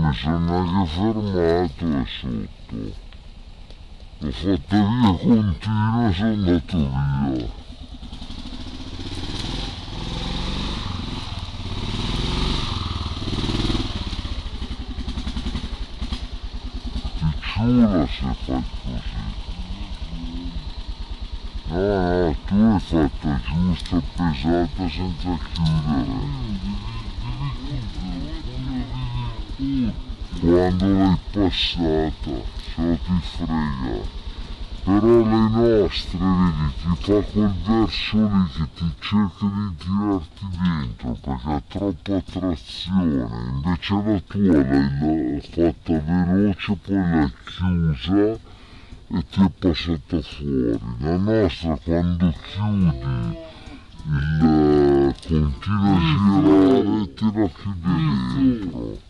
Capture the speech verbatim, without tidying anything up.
mi sono anche fermato e sotto. L'ho fatta via continua e sono andato via. Ciula se fai così. No, no, tu hai fatta giusta, pesata, senza chiudere. Quando l'hai passata, se no ti frega. Però le nostre, vedi, ti fa quel verso lì che ti cerca di tirarti dentro perché ha troppa trazione, invece la tua l'hai fatta veloce, poi l'hai chiusa e ti è passata fuori. La nostra quando chiudi il continua a girare te la chiude dentro.